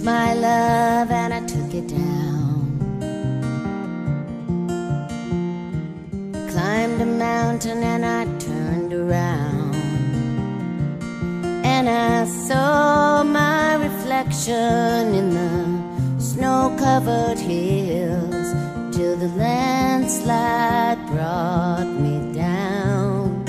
my love and I took it down. Climbed a mountain and I turned around, and I saw my reflection in the snow-covered hills, till the landslide brought me down.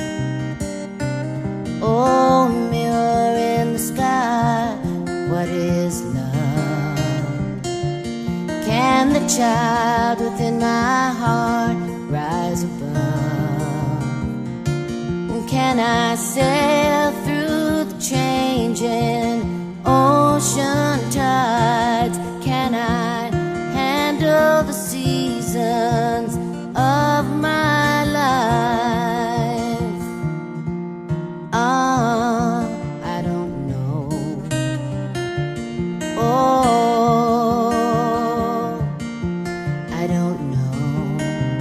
Oh, mirror in the sky, what is love? Can the child within my heart rise above? Can I sail through the changing ocean tides? Can I handle the seasons of my life? I don't know. Oh, I don't know.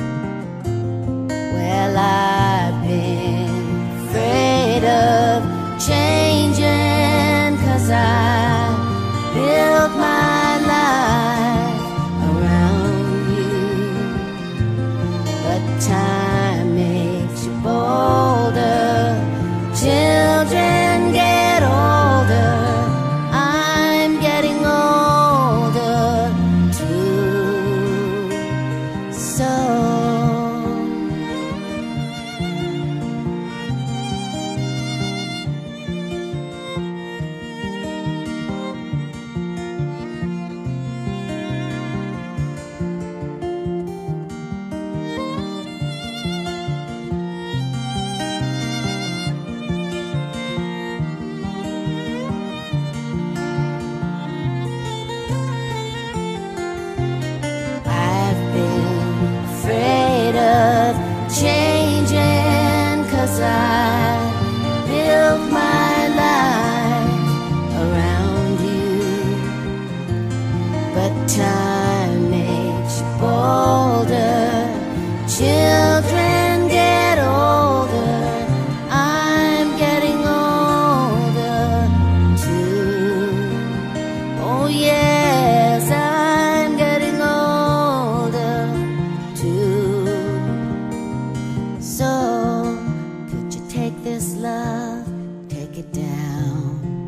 Well, I've been afraid of changing, 'cause I built my life around you. But time makes you bolder, children get older, I'm getting older too. So changing, 'cause I built my life around you. But time makes you bolder, children get older, I'm getting older too. Oh yes, I'm getting older too. So, could you take this love, take it down?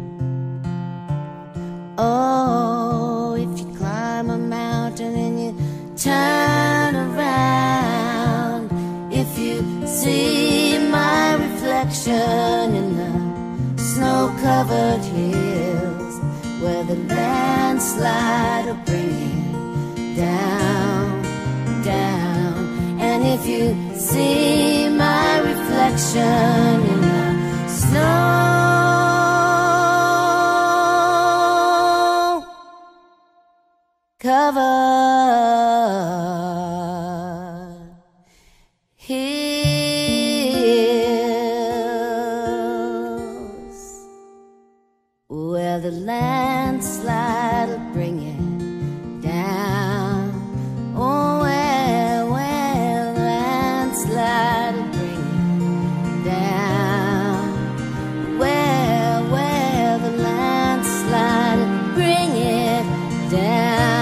Oh, if you climb a mountain and you turn around, if you see my reflection in the snow-covered hills, where the landslide will bring it down, down. And if you see my reflection in the snow covered hills, where the landslide will bring it down. Oh, where the landslide will bring it down. Where the landslide will bring it down.